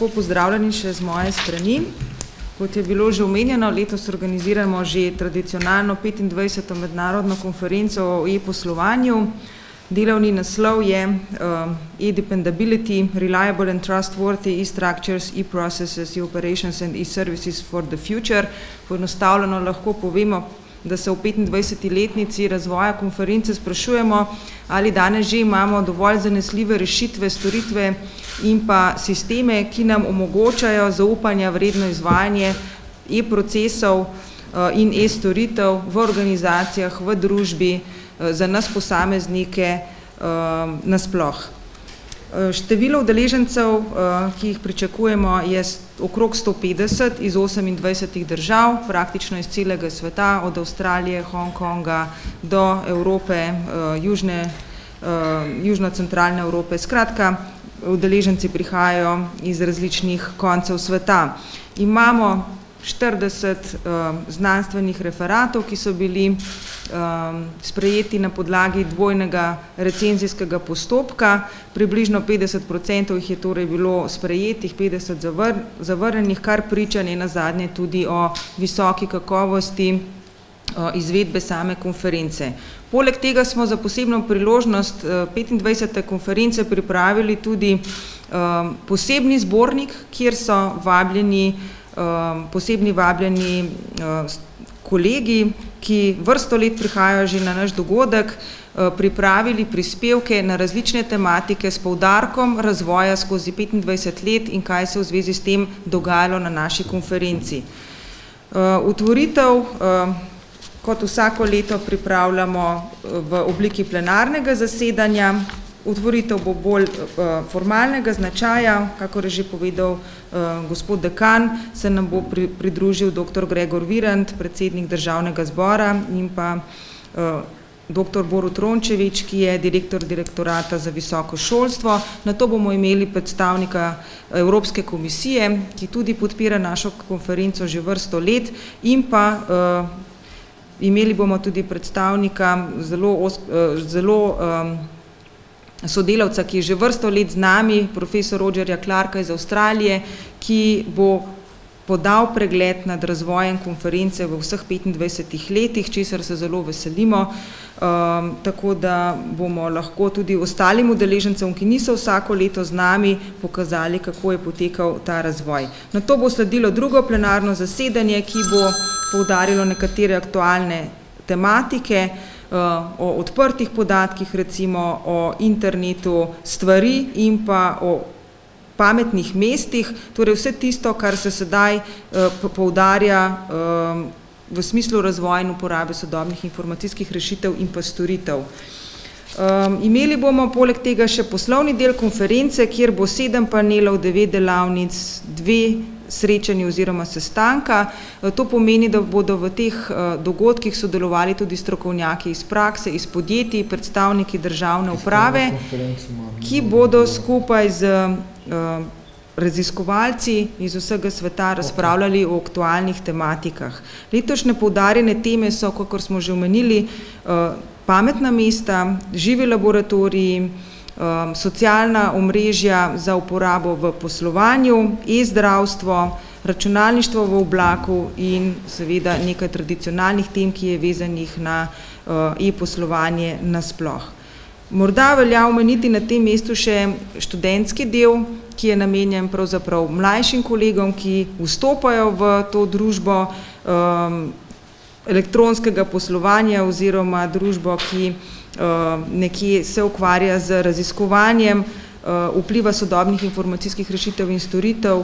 Pozdravljeni še z moje strani. Kot je bilo že omenjeno, letos organiziramo že tradicionalno 25. mednarodno konferenco o e-poslovanju. Delovni naslov je E-Dependability, Reliable and Trustworthy E-Structures, E-Processes, E-Operations and E-Services for the Future. Poenostavljeno lahko povemo, da se v 25. letnici razvoja konference sprašujemo, ali danes že imamo dovolj zanesljive rešitve, storitve in pa sisteme, ki nam omogočajo zaupanja vredno izvajanje e-procesov in e-storitev v organizacijah, v družbi, za nas posameznike nasploh. Število udeležencev, ki jih pričakujemo, je okrog 150 iz 28 držav, praktično iz celega sveta, od Avstralije, Hongkonga do Evrope, južno-centralne Evrope. Skratka, udeleženci prihajajo iz različnih koncev sveta. Imamo 40 znanstvenih referatov, ki so bili sprejeti na podlagi dvojnega recenzijskega postopka. Približno 50% jih je torej bilo sprejetih, 50 zavrnjenih, kar priča nenazadnje tudi o visoki kakovosti izvedbe same konference. Poleg tega smo za posebno priložnost 25. konference pripravili tudi posebni zbornik, kjer so posebni vabljeni kolegi, ki vrsto let prihajajo že na naš dogodek, pripravili prispevke na različne tematike s poudarkom razvoja skozi 25 let in kaj se v zvezi s tem dogajalo na naši konferenci. Otvoritev, kot vsako leto, pripravljamo v obliki plenarnega zasedanja. Otvoritev bo bolj formalnega značaja, kakor je že povedal gospod dekan, se nam bo pridružil dr. Gregor Virant, predsednik Državnega zbora, in pa dr. Borut Rončević, ki je direktor Direktorata za visoko šolstvo. Nato bomo imeli predstavnika Evropske komisije, ki tudi podpira našo konferenco že vrsto let, in pa imeli bomo tudi predstavnika sodelavca, ki je že vrsto let z nami, profesor Rogerja Clarka iz Avstralije, ki bo podal pregled nad razvojem konference v vseh 25 letih, česar se zelo veselimo, tako da bomo lahko tudi ostalim udeležencem, ki niso vsako leto z nami, pokazali, kako je potekal ta razvoj. Nato bo sledilo drugo plenarno zasedanje, ki bo poudarilo nekatere aktualne tematike, o odprtih podatkih, recimo o internetu stvari in pa o pametnih mestih, torej vse tisto, kar se sedaj poudarja v smislu razvoja in uporabe sodobnih informacijskih rešitev in pa storitev. Imeli bomo poleg tega še poslovni del konference, kjer bo 7 panelov, 9 delavnic, 2 srečanji oziroma sestanka. To pomeni, da bodo v teh dogodkih sodelovali tudi strokovnjaki iz prakse, iz podjetij, predstavniki državne uprave, ki bodo skupaj z raziskovalci iz vsega sveta razpravljali o aktualnih tematikah. Letošnje poudarjene teme so, kakor smo že omenili, pametna mesta, živi laboratoriji, socialna omrežja za uporabo v poslovanju, e-zdravstvo, računalništvo v oblaku in seveda nekaj tradicionalnih tem, ki je vezanih na e-poslovanje nasploh. Morda velja omeniti na tem mestu še študentski del, ki je namenjen pravzaprav mlajšim kolegom, ki vstopajo v to družbo elektronskega poslovanja oziroma družbo, ki nekje se ukvarja z raziskovanjem vpliva sodobnih informacijskih rešitev in storitev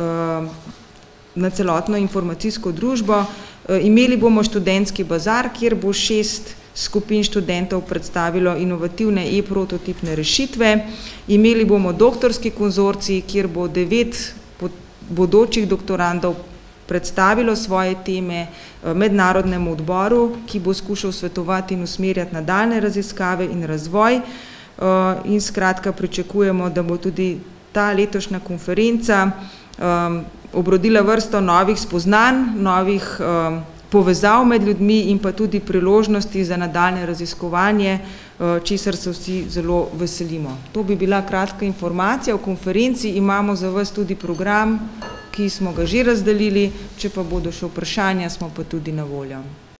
na celotno informacijsko družbo. Imeli bomo študentski bazar, kjer bo 6 skupin študentov predstavilo inovativne e-prototipne rešitve. Imeli bomo doktorski konzorcij, kjer bo 9 bodočih doktorandov predstavilo svoje teme mednarodnemu odboru, ki bo skušal svetovati in usmerjati nadaljnje raziskave in razvoj. In skratka pričakujemo, da bo tudi ta letošnja konferenca obrodila vrsto novih spoznanj, novih povezav med ljudmi in pa tudi priložnosti za nadaljnje raziskovanje česar se vsi zelo veselimo. To bi bila kratka informacija. V konferenci imamo za vas tudi program, ki smo ga že razdelili, če pa bodo še vprašanja, smo pa tudi na voljo.